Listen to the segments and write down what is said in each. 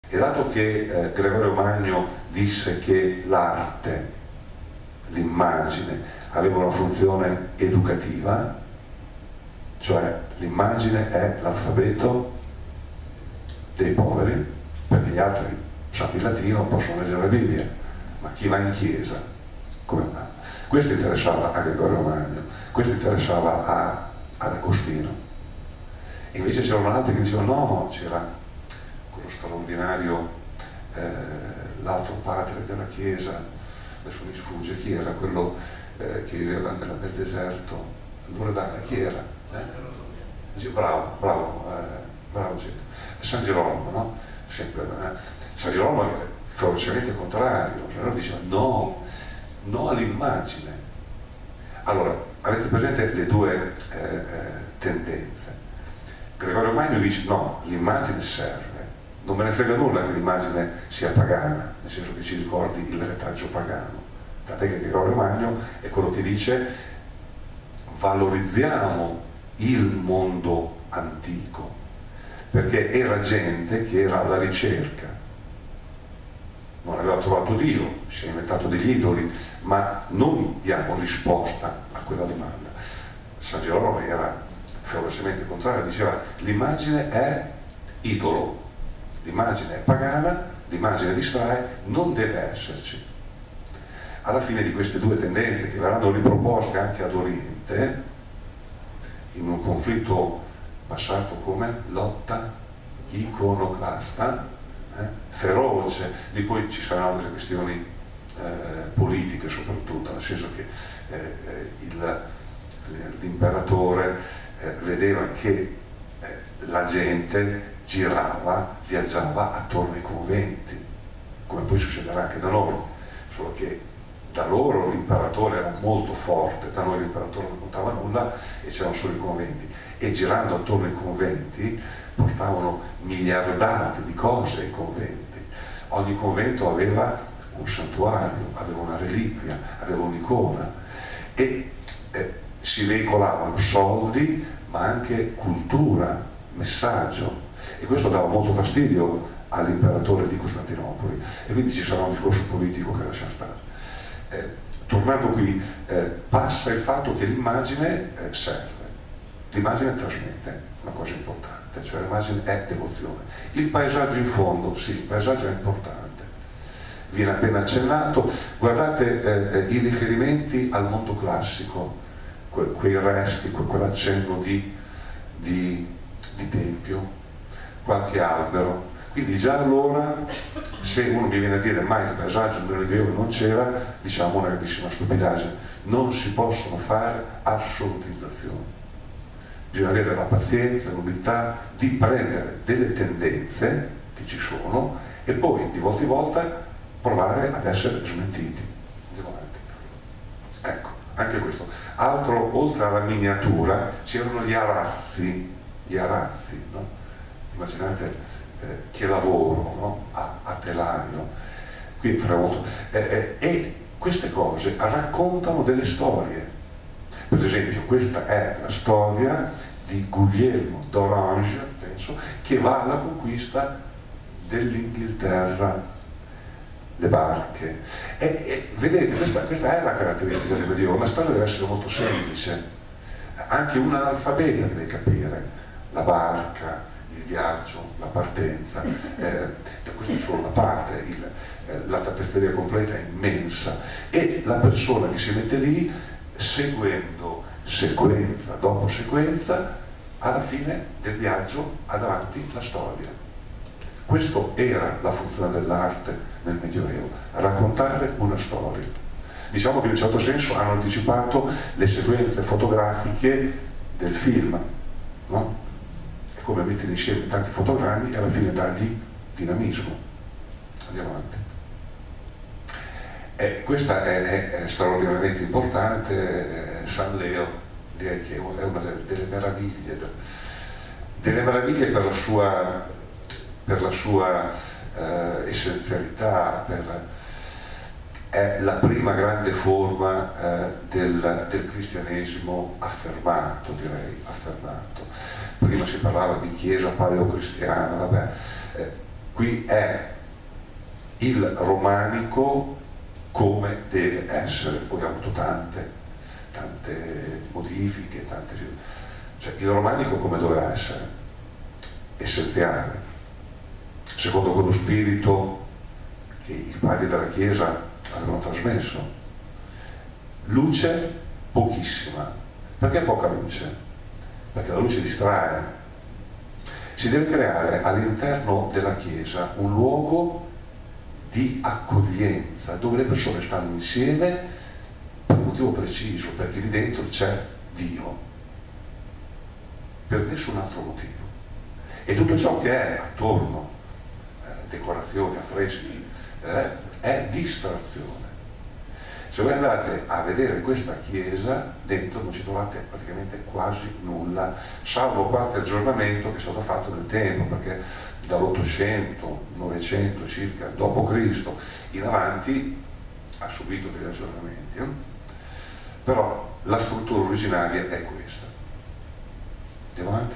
E dato che Gregorio Magno disse che l'arte, l'immagine, aveva una funzione educativa, cioè l'immagine è l'alfabeto dei poveri, perché gli altri sanno il latino, possono leggere la Bibbia, ma chi va in chiesa, come va? Questo interessava a Gregorio Magno, questo interessava ad Agostino. E invece c'erano altri che dicevano no, c'era quello straordinario, l'altro padre della chiesa, adesso mi sfugge, chi era quello che viveva nel deserto, Loredana, chi era? Bravo, San Girolamo, no? Sempre, San Girolamo era ferocemente contrario, allora diceva no all'immagine. Allora, avete presente le due tendenze? Gregorio Magno dice no, l'immagine serve, non me ne frega nulla che l'immagine sia pagana, nel senso che ci ricordi il retaggio pagano, tant'è che Gregorio Magno è quello che dice valorizziamo il mondo antico, perché era gente che era alla ricerca, non aveva trovato Dio, si è inventato degli idoli, ma noi diamo risposta a quella domanda. San Girolamo era ferocemente contrario, diceva l'immagine è idolo, l'immagine è pagana, l'immagine distrae, non deve esserci. Alla fine di queste due tendenze che verranno riproposte anche ad Oriente, in un conflitto passato come lotta iconoclasta, feroce, di poi ci saranno delle questioni politiche soprattutto, nel senso che l'imperatore vedeva che la gente viaggiava attorno ai conventi, come poi succederà anche da noi, solo che da loro l'imperatore era molto forte, da noi l'imperatore non contava nulla e c'erano solo i conventi, e girando attorno ai conventi portavano miliardate di cose ai conventi. Ogni convento aveva un santuario, aveva una reliquia, aveva un'icona e si veicolavano soldi ma anche cultura, messaggio, e questo dava molto fastidio all'imperatore di Costantinopoli, e quindi ci sarà un discorso politico che lascia stare. Tornando qui, passa il fatto che l'immagine serve, l'immagine trasmette una cosa importante, cioè l'immagine è devozione. Il paesaggio in fondo, sì, il paesaggio è importante, viene appena accennato, guardate i riferimenti al mondo classico, quei resti, quell'accenno di tempio, qualche albero. Quindi già allora, se uno mi viene a dire mai il paesaggio nel Medioevo non c'era, diciamo una grandissima stupidaggine. Non si possono fare assolutizzazioni, bisogna avere la pazienza, l'umiltà di prendere delle tendenze che ci sono e poi di volta in volta provare ad essere smentiti. Andiamo avanti. Ecco, anche questo. Altro, oltre alla miniatura, c'erano gli arazzi, no? Immaginate che lavoro, no? a telaio, qui fra molto, e queste cose raccontano delle storie. Per esempio questa è la storia di Guglielmo d'Orange, penso, che va alla conquista dell'Inghilterra, le barche, e vedete, questa è la caratteristica del Medioevo. La storia deve essere molto semplice, anche un analfabeta deve capire la barca, il viaggio, la partenza, e questa è solo una parte, la tappezzeria completa è immensa, e la persona che si mette lì, seguendo sequenza dopo sequenza, alla fine del viaggio ha davanti la storia. Questa era la funzione dell'arte nel Medioevo, raccontare una storia. Diciamo che in un certo senso hanno anticipato le sequenze fotografiche del film, no? Come mettere insieme tanti fotogrammi e alla fine dargli dinamismo. Andiamo avanti. Questa è straordinariamente importante. San Leo direi che è una delle meraviglie per la sua essenzialità, è la prima grande forma del cristianesimo affermato, direi, affermato. Prima si parlava di chiesa paleocristiana, vabbè. Qui è il romanico come deve essere, poi ha avuto tante modifiche, cioè il romanico come doveva essere, essenziale, secondo quello spirito che i padri della Chiesa avevano trasmesso. Luce pochissima. Perché poca luce? Perché la luce distrae. Si deve creare all'interno della Chiesa un luogo di accoglienza dove le persone stanno insieme per un motivo preciso, perché lì dentro c'è Dio, per nessun altro motivo. E tutto ciò che è attorno, decorazioni, affreschi, è distrazione. Se voi andate a vedere questa chiesa, dentro non ci trovate praticamente quasi nulla, salvo qualche aggiornamento che è stato fatto nel tempo, perché dall'800, 900 circa, dopo Cristo, in avanti ha subito degli aggiornamenti, però la struttura originaria è questa. Andiamo avanti?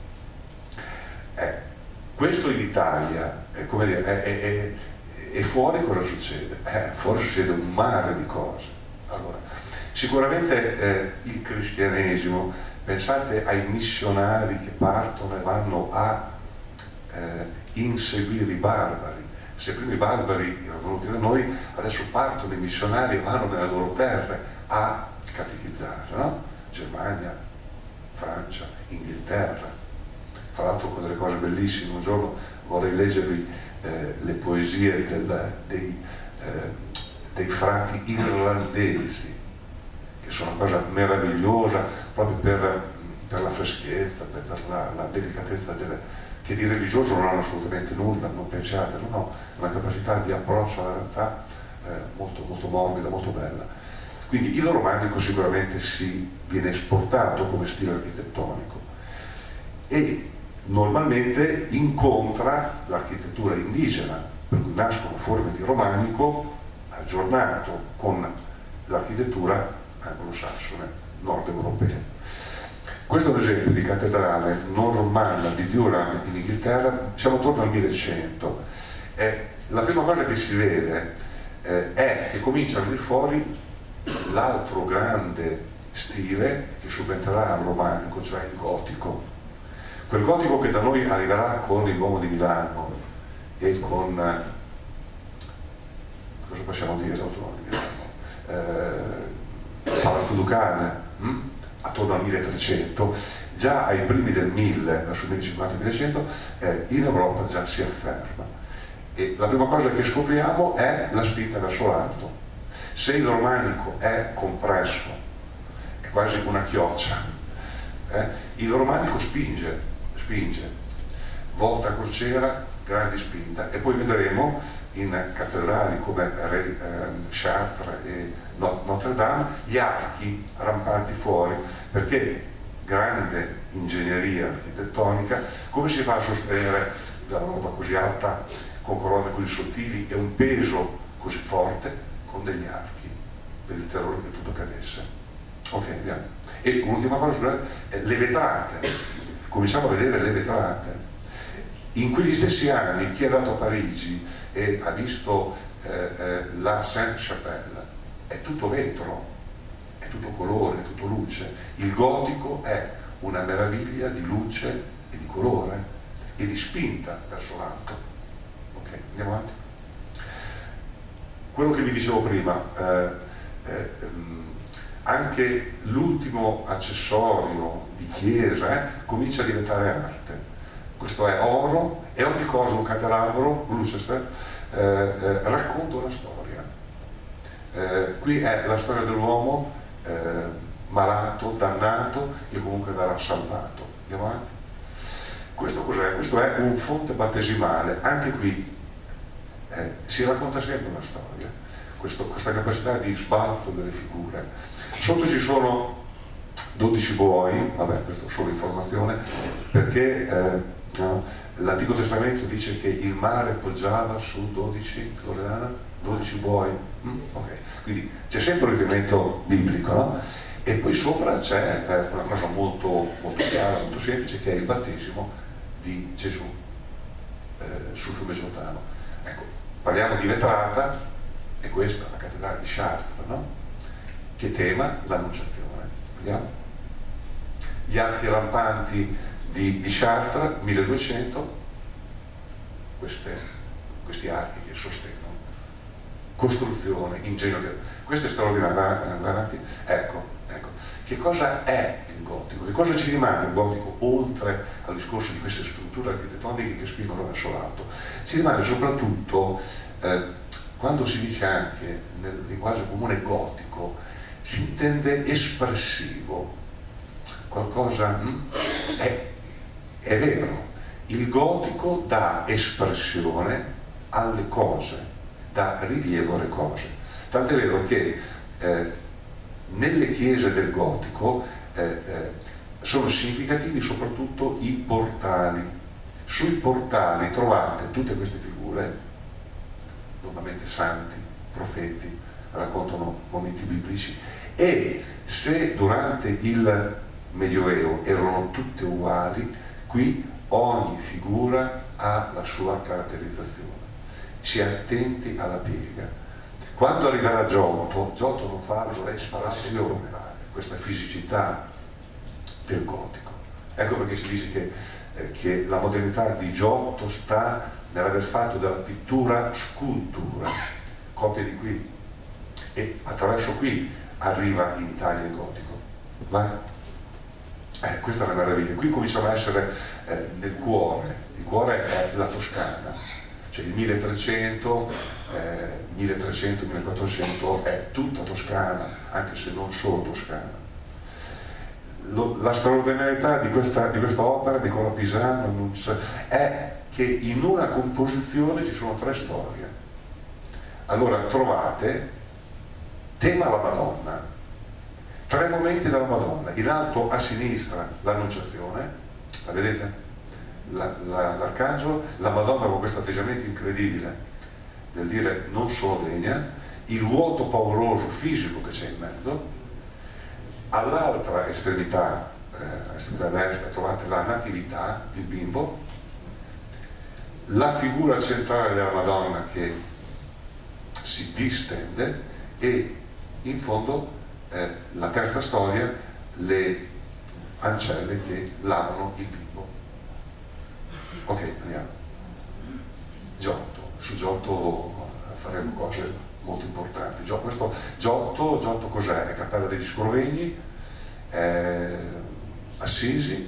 Questo in Italia, come dire, e fuori cosa succede? Fuori succede un mare di cose. Allora, sicuramente il cristianesimo, pensate ai missionari che partono e vanno a inseguire i barbari. Se prima i barbari erano venuti da noi, adesso partono i missionari e vanno nelle loro terre a catechizzare, no? Germania, Francia, Inghilterra. Fra l'altro, con delle cose bellissime, un giorno vorrei leggervi le poesie dei frati irlandesi, che sono una cosa meravigliosa proprio per la freschezza, per la delicatezza che di religioso non hanno assolutamente nulla, non pensiate, no, una capacità di approccio alla realtà molto, molto morbida, molto bella. Quindi il romanico sicuramente viene esportato come stile architettonico e normalmente incontra l'architettura indigena, per cui nascono forme di romanico aggiornato con l'architettura anglosassone, nord europea. Questo ad esempio di cattedrale normanna di Durham in Inghilterra, siamo attorno al 1100. La prima cosa che si vede è che comincia a venire fuori l'altro grande stile che subentrerà al romanico, cioè il gotico. Quel gotico che da noi arriverà con il Duomo di Milano e con cosa possiamo dire l'Duomo di Milano? Palazzo Ducale, attorno al 1300, già ai primi del 1000, verso il 1050-1100, in Europa già si afferma. E la prima cosa che scopriamo è la spinta verso l'alto. Se il romanico è compresso, è quasi una chioccia, il romanico spinge, volta a crociera, grande spinta, e poi vedremo in cattedrali come Chartres e Notre Dame gli archi rampanti fuori, perché grande ingegneria architettonica. Come si fa a sostenere una roba così alta con colonne così sottili e un peso così forte? Con degli archi, per il terrore che tutto cadesse. Ok, andiamo. E l'ultima cosa, le vetrate. Cominciamo a vedere le vetrate. In quegli stessi anni chi è andato a Parigi e ha visto la Sainte-Chapelle, è tutto vetro, è tutto colore, è tutto luce. Il gotico è una meraviglia di luce e di colore e di spinta verso l'alto. Ok, andiamo avanti. Quello che vi dicevo prima, anche l'ultimo accessorio di chiesa comincia a diventare arte. Questo è oro e ogni cosa, un candelabro, Gloucester, racconta una storia. Qui è la storia dell'uomo malato, dannato, che comunque verrà salvato. Andiamo avanti. Questo cos'è? Questo è un fonte battesimale. Anche qui si racconta sempre una storia, questa capacità di sbalzo delle figure. Sotto ci sono 12 buoi, vabbè, questo è solo informazione, perché l'Antico Testamento dice che il mare poggiava su 12 buoi, okay. Quindi c'è sempre un riferimento biblico, no? E poi sopra c'è una cosa molto, molto chiara, molto semplice, che è il battesimo di Gesù. sul fiume Giordano. Ecco, parliamo di vetrata, è questa la cattedrale di Chartres, no? Che tema l'Annunciazione. Vediamo. Gli archi rampanti di Chartres, 1200, questi archi che sostengono costruzione, ingegno, questo è straordinario. Ecco, che cosa è il gotico? Che cosa ci rimane il gotico oltre al discorso di queste strutture architettoniche che spingono verso l'alto? Ci rimane soprattutto, quando si dice anche nel linguaggio comune gotico, si intende espressivo, qualcosa, è vero, il gotico dà espressione alle cose, dà rilievo alle cose. Tant'è vero che nelle chiese del gotico sono significativi soprattutto i portali. Sui portali trovate tutte queste figure, normalmente santi, profeti, raccontano momenti biblici, e se durante il Medioevo erano tutte uguali, qui ogni figura ha la sua caratterizzazione. Si è attenti alla piega. Quando arriverà Giotto non fa questa espansione, questa fisicità del gotico. Ecco perché si dice che la modernità di Giotto sta nell'aver fatto della pittura scultura, copia di qui, e attraverso qui arriva in Italia il gotico. Vai? Questa è una meraviglia. Qui cominciamo a essere nel cuore. Il cuore è la Toscana, cioè il 1300, 1400 è tutta Toscana, anche se non solo Toscana. La straordinarietà di questa opera di Nicola Pisano è che in una composizione ci sono 3 storie. Allora trovate tema la Madonna, 3 momenti della Madonna, in alto a sinistra l'Annunciazione, la vedete? L'arcangelo, la Madonna con questo atteggiamento incredibile del dire non sono degna, il vuoto pauroso fisico che c'è in mezzo. All'altra estremità, a destra, trovate la Natività di Bimbo, la figura centrale della Madonna che si distende, e in fondo la terza storia, le ancelle che lavano il bimbo. Ok, andiamo. Giotto. Su Giotto faremo cose molto importanti. Giotto cos'è? È Cappella degli Scrovegni, Assisi,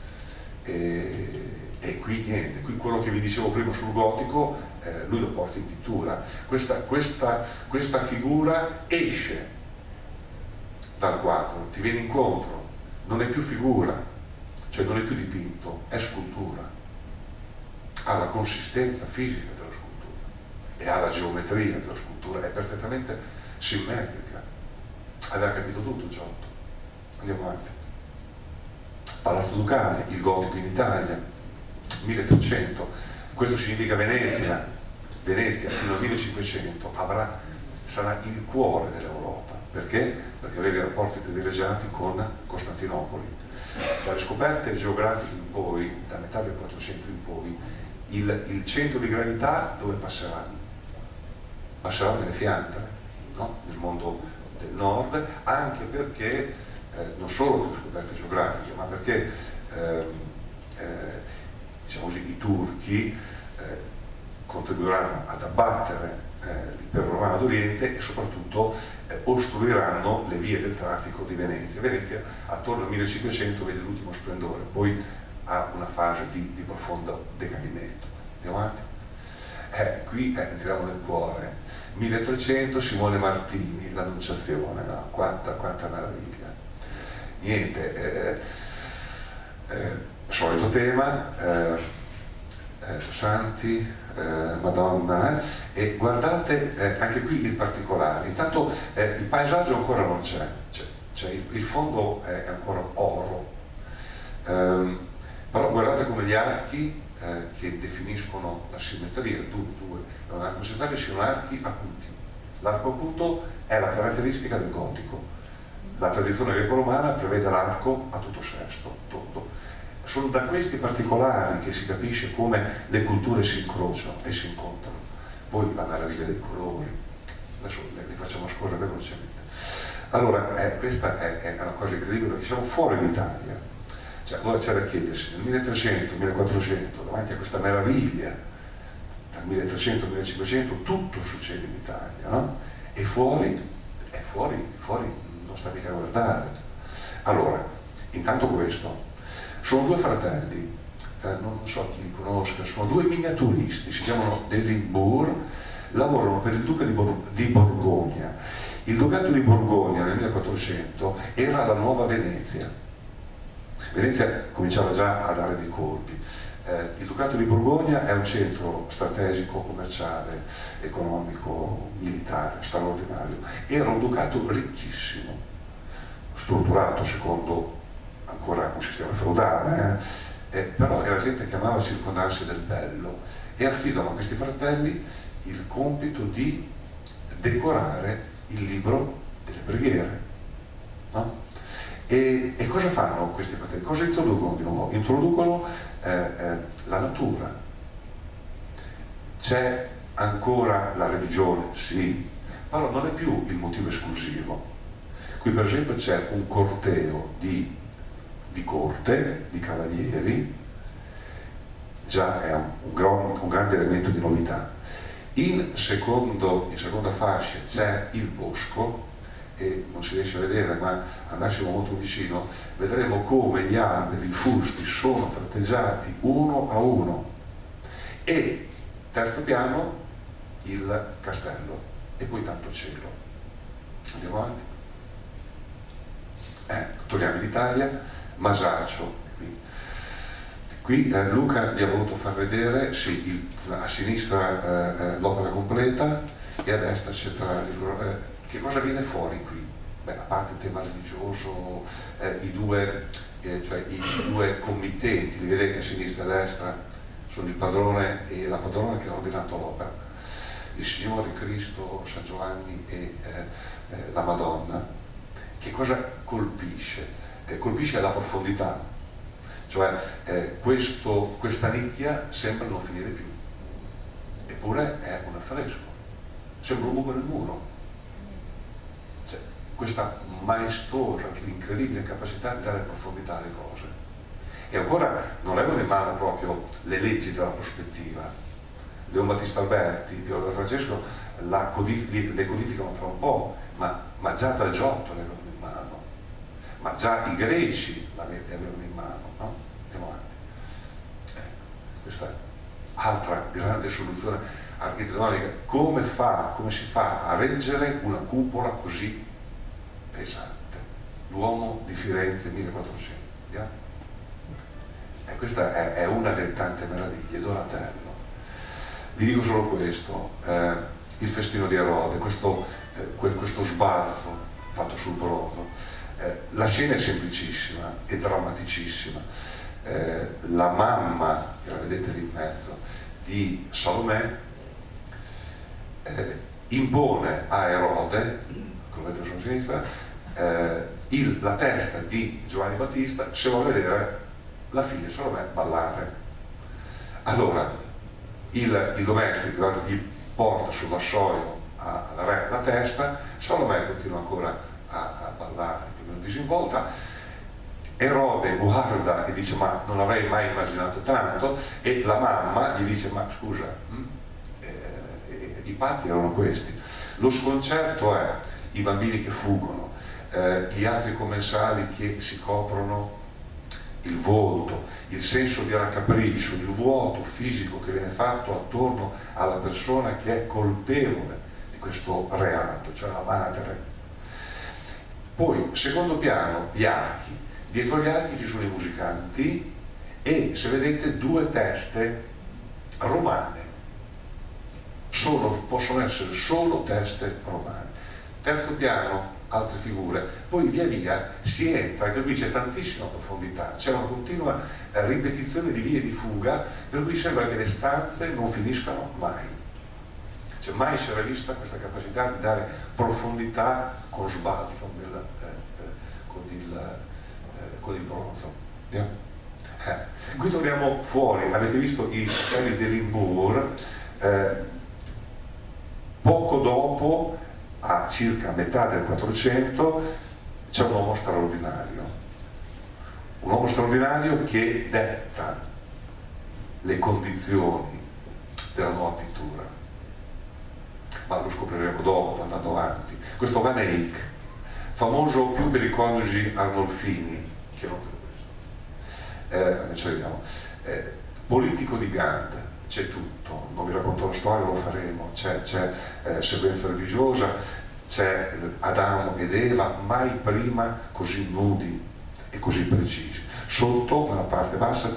e qui niente. Qui quello che vi dicevo prima sul gotico, lui lo porta in pittura. Questa figura esce dal quadro, ti viene incontro, non è più figura, cioè non è più dipinto, è scultura, ha la consistenza fisica della scultura e ha la geometria della scultura, è perfettamente simmetrica. Aveva capito tutto Giotto. Andiamo avanti. Palazzo Ducale, il gotico in Italia, 1300, questo significa Venezia fino al 1500 sarà il cuore dell'Europa. Perché? Perché aveva i rapporti privilegiati con Costantinopoli. Dalle scoperte geografiche in poi, da metà del 400 in poi, il centro di gravità dove passerà? Passerà nelle Fiandre, no? Nel mondo del nord, anche perché non solo per le scoperte geografiche, ma perché diciamo così, i turchi contribuiranno ad abbattere l'impero romano d'Oriente e soprattutto ostruiranno le vie del traffico di Venezia. Venezia attorno al 1500 vede l'ultimo splendore, poi ha una fase di profondo decadimento. Andiamo avanti? Qui entriamo nel cuore. 1300, Simone Martini, l'Annunciazione, no? Quanta meraviglia. Niente, solito tema, santi, Madonna, e guardate anche qui il particolare. Intanto il paesaggio ancora non c'è, il fondo è ancora oro, però guardate come gli archi che definiscono la simmetria, non è necessario che siano archi acuti. L'arco acuto è la caratteristica del gotico. La tradizione greco-romana prevede l'arco a tutto sesto, tondo. sono da questi particolari che si capisce come le culture si incrociano e si incontrano. Poi la meraviglia dei colori, adesso li facciamo scorrere velocemente. Allora, questa è una cosa incredibile, perché siamo fuori d'Italia. Cioè, allora c'è da chiedersi, nel 1300, 1400, davanti a questa meraviglia, dal 1300 al 1500 tutto succede in Italia, no? E fuori non sta mica a guardare. Allora, intanto questo, sono due fratelli, non so chi li conosca, sono due miniaturisti, si chiamano de Limbourg, lavorano per il duca di Borgogna. Il ducato di Borgogna nel 1400 era la nuova Venezia. Venezia cominciava già a dare dei colpi. Il ducato di Borgogna è un centro strategico, commerciale, economico, militare, straordinario. Era un ducato ricchissimo, strutturato secondo ancora un sistema feudale, però era gente che amava circondarsi del bello, e affidano a questi fratelli il compito di decorare il libro delle preghiere, no? E cosa fanno questi fratelli? Cosa introducono di nuovo? Introducono la natura. C'è ancora la religione, sì, però non è più il motivo esclusivo. Qui per esempio c'è un corteo di corte, di cavalieri, già è un grande elemento di novità. In seconda fascia c'è il bosco, e non si riesce a vedere, ma andassimo molto vicino vedremo come gli alberi, i fusti sono tratteggiati uno a uno, e terzo piano il castello, e poi tanto cielo. Andiamo avanti. Torniamo in Italia. Masaccio, qui Luca vi ha voluto far vedere, sì, a sinistra l'opera completa, e a destra c'è che cosa viene fuori qui? Beh, a parte il tema religioso, i due committenti, li vedete a sinistra e a destra, sono il padrone e la padrona che hanno ordinato l'opera, il Signore, Cristo, San Giovanni e la Madonna. Che cosa colpisce? Colpisce la profondità, cioè questa nicchia sembra non finire più, eppure è un affresco, sembra un buco nel muro. Cioè, questa maestosa, incredibile capacità di dare profondità alle cose. E ancora non avevano in mano proprio le leggi della prospettiva. Leon Battista Alberti, Piero da Francesco le codificano fra un po', ma già da Giotto le avevano in mano, ma già i greci le avevano in mano, no? Andiamo avanti. Questa è altra grande soluzione architettonica. Come si fa a reggere una cupola così pesante? L'uomo di Firenze 1400, yeah? E questa è una delle tante meraviglie. Donatello. Vi dico solo questo, il festino di Erode, questo sbalzo fatto sul bronzo. La scena è semplicissima e drammaticissima. La mamma, che la vedete lì in mezzo, di Salomè, impone a Erode, come vedete sulla sinistra, la testa di Giovanni Battista se vuole vedere la figlia Salomè ballare. Allora il domestico gli porta sul vassoio al re la testa, Salomè continua ancora a ballare più o meno disinvolta. Erode guarda e dice: ma non avrei mai immaginato tanto, e la mamma gli dice: ma scusa, i patti erano questi. Lo sconcerto è i bambini che fuggono, gli altri commensali che si coprono il volto, il senso di raccapriccio, il vuoto fisico che viene fatto attorno alla persona che è colpevole di questo reato, cioè la madre. Poi, secondo piano, gli archi. Dietro gli archi ci sono i musicanti e, se vedete, due teste romane. Possono essere solo teste romane. Terzo piano, altre figure. Poi via via si entra, che qui c'è tantissima profondità, c'è una continua ripetizione di vie di fuga, per cui sembra che le stanze non finiscano mai. Cioè, mai si era vista questa capacità di dare profondità con sbalzo con il bronzo. Qui torniamo fuori, avete visto i castelli dell'Imbur, poco dopo, a circa metà del 400, c'è un uomo straordinario che detta le condizioni della nuova pittura, ma lo scopriremo dopo, andando avanti. Questo Van Eyck, famoso più per i coniugi Arnolfini che non per questo, vediamo, politico di Gand, c'è tutto, non vi racconto la storia, lo faremo, c'è sequenza religiosa, c'è Adamo ed Eva, mai prima così nudi e così precisi. Sotto, nella parte bassa,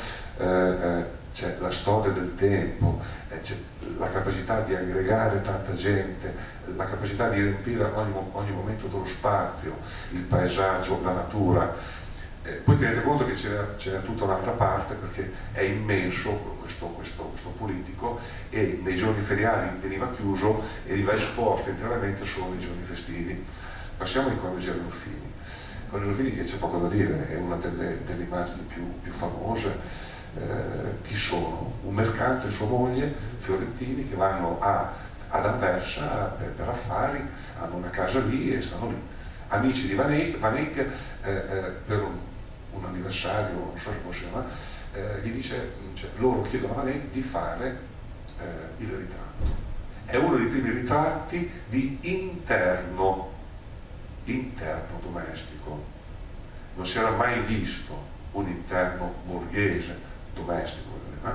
c'è la storia del tempo, c'è la capacità di aggregare tanta gente, la capacità di riempire ogni momento dello spazio, il paesaggio, la natura. Poi tenete conto che c'era tutta un'altra parte, perché è immenso questo politico, e nei giorni feriali veniva chiuso e veniva esposto interamente solo nei giorni festivi. Passiamo ai coniugi Arnolfini. Arnolfini, che c'è poco da dire, è una delle immagini più famose. Chi sono? Un mercante e sua moglie, fiorentini, che vanno ad Anversa per affari, hanno una casa lì e stanno lì. Amici di Van Eyck, per un anniversario, non so se fosse, gli dice, loro chiedono a Van Eyck di fare il ritratto. È uno dei primi ritratti di interno domestico. Non si era mai visto un interno borghese domestico,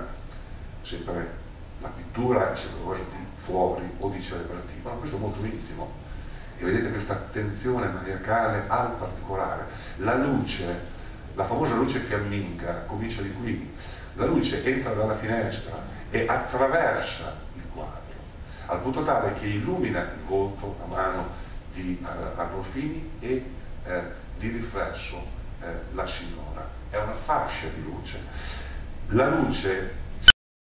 sempre la pittura è sempre qualcosa di fuori o di celebrativo, ma questo è molto intimo. E vedete questa attenzione maniacale al particolare. La luce, la famosa luce fiamminga, comincia di qui. La luce entra dalla finestra e attraversa il quadro, al punto tale che illumina il volto, la mano di Arnolfini e di riflesso la signora. È una fascia di luce. La luce